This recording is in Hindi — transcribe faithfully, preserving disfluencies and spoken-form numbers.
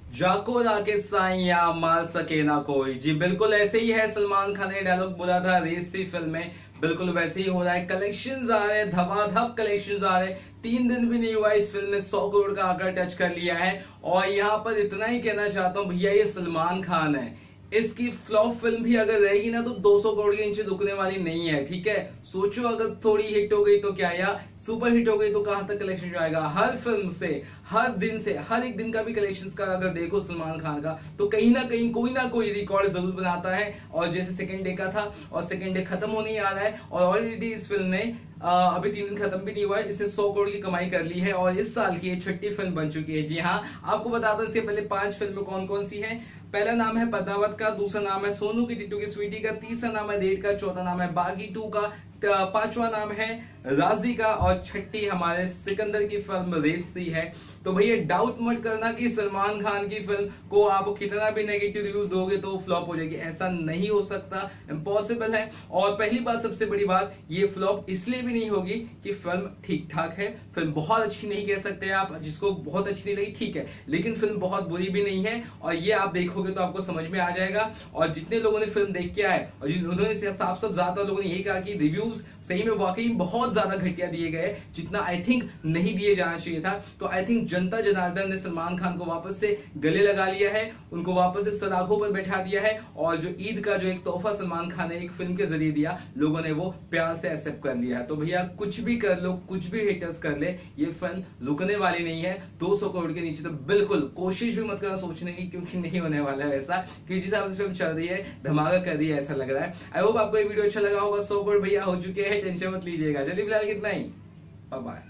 जाको राके साइया मार सके ना कोई। जी बिल्कुल ऐसे ही है, सलमान खान ने डायलॉग बोला था रेस थी फिल्म में, बिल्कुल वैसे ही हो रहा है। कलेक्शंस आ रहे हैं, धमाधम कलेक्शंस आ रहे हैं। तीन दिन भी नहीं हुआ इस फिल्म ने सौ करोड़ का आंकड़ा टच कर लिया है। और यहाँ पर इतना ही कहना चाहता हूँ भैया, ये सलमान खान है, इसकी फ्लॉप फिल्म भी अगर रहेगी ना तो दो सौ करोड़ के नीचे रुकने वाली नहीं है। ठीक है, सोचो अगर थोड़ी हिट हो गई तो क्या, या सुपर हिट हो गई तो कहां तक कलेक्शन जाएगा। हर फिल्म से, हर दिन से, हर एक दिन का भी कलेक्शंस का अगर देखो सलमान खान का, तो कहीं ना कहीं कोई ना कोई रिकॉर्ड जरूर बनाता है। और जैसे सेकंड डे का था, और सेकंड डे खत्म होने ही आ रहा है, और ऑलरेडी इस फिल्म ने आ, अभी तीन दिन खत्म भी नहीं हुआ है, इसने सौ करोड़ की कमाई कर ली है और इस साल की ये छठी फिल्म बन चुकी है। जी हाँ, आपको बता दो इसके पहले पांच फिल्में कौन कौन सी हैं। पहला नाम है पद्मावत का, दूसरा नाम है सोनू की टिट्टू की स्वीटी का, तीसरा नाम है रेड का, चौथा नाम है बागी टू का, पांचवा नाम है राजी का, और छठी हमारे सिकंदर की फिल्म रेस थी है। तो भैया डाउट मत करना कि सलमान खान की फिल्म को आप कितना भी नेगेटिव रिव्यू दोगे तो फ्लॉप हो जाएगी, ऐसा नहीं हो सकता, इम्पॉसिबल है। और पहली बात, सबसे बड़ी बात, ये फ्लॉप इसलिए भी नहीं होगी कि फिल्म ठीक ठाक है। फिल्म बहुत अच्छी नहीं कह सकते आप, जिसको बहुत अच्छी नहीं लगी ठीक है, लेकिन फिल्म बहुत बुरी भी नहीं है, और ये आप देखोगे तो आपको समझ में आ जाएगा। और जितने लोगों ने फिल्म देख के आए, और जिन्होंने साफ साफ ज्यादा लोगों ने यही कहा कि रिव्यूज सही में वाकई बहुत ज्यादा घटिया दिए गए, जितना आई थिंक नहीं दिए जाना चाहिए था। तो आई थिंक जनता जनार्दन ने सलमान खान को वापस से गले लगा लिया है, उनको वापस से सराखों पर बैठा दिया है, और जो ईद का जो एक तोहफा सलमान खान ने एक फिल्म के जरिए दिया, लोगों ने वो प्यार से एक्सेप्ट कर लिया है। तो भैया कुछ भी कर लो, कुछ भी हेटर्स कर ले, ये फिल्म रुकने वाली नहीं है। दो सौ करोड़ के नीचे तो बिल्कुल कोशिश भी मत करना सोचने की, क्योंकि नहीं होने वाला है वैसा, क्योंकि जिस हिसाब से फिल्म चल रही है धमाका कर रही है ऐसा लग रहा है। आई होप आपको ये वीडियो अच्छा लगा होगा। सौ करोड़ भैया हो चुके हैं, टेंशन मत लीजिएगा। चलिए फिलहाल कितना ही, बाय बाय।